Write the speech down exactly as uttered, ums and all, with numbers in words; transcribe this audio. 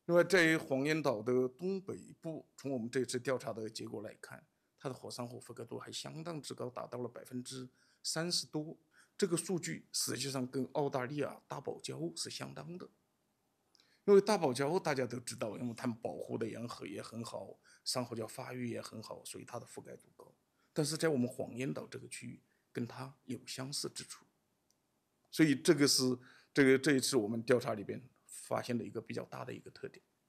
另外，在黄岩岛的东北部，从我们这次调查的结果来看，它的火山口覆盖度还相当之高，达到了百分之三十多。这个数据实际上跟澳大利亚大堡礁是相当的。因为大堡礁大家都知道，因为它们保护的沿河也很好，珊瑚礁发育也很好，所以它的覆盖度高。但是在我们黄岩岛这个区域，跟它有相似之处。所以这个是这个这一次我们调查里边发现的一个比较大的一个特点。